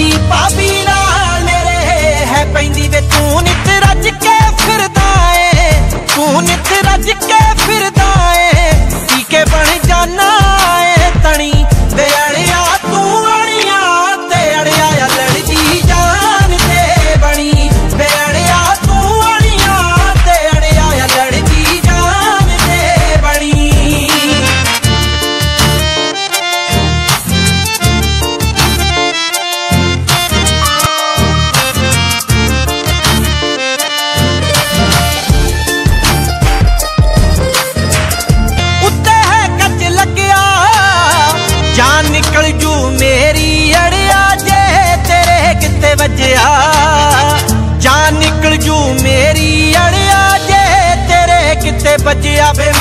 लड़दी भाभी नाल मेरे है पैंदी वे तू नित रज के फिरदा ए तू नित रज के फिरदा ए टीके बन जाना ए तनी वे अड़िया तू अड़िया ते अड़िया लड़दी जान ते बनी वे अड़िया तू अड़िया ते अड़िया लड़दी जान ते बनी। जान निकल जू मेरी अड़िया जे तेरे किते वजया जान निकल जू मेरी अड़िया जे तेरे किते वजया वे